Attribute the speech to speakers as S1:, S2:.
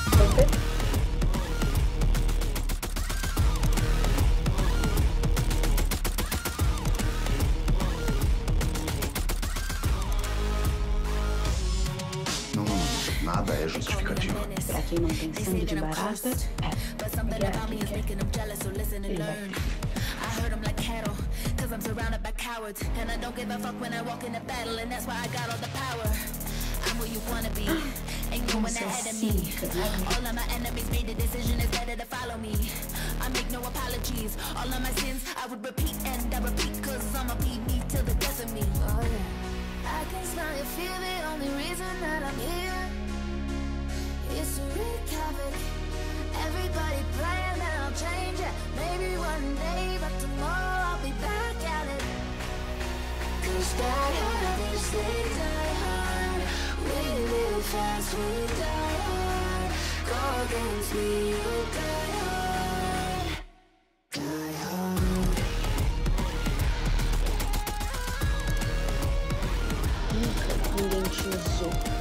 S1: Você?
S2: Não, nada é justificativo.
S1: Pra quem não tem sangue de barata,
S3: I heard them like cattle, cause I'm surrounded by cowards. And I don't give a fuck when I walk into battle, and that's why I got all the power. I'm who you wanna be, ain't no one ahead of me. All of my enemies made the decision, it's better to follow me. I make no apologies, all of my sins I would repeat and I repeat, cause I'ma be me till the death of me. Oh yeah. I can smell your fear, the only reason that I'm here is to wreak havoc. Everybody praying that I'll change it, maybe one day, but tomorrow I'll be back at it. Cause die hard is they die hard. We live fast, we die hard. Go against me, you die hard. Die hard.
S1: ninguém te usou.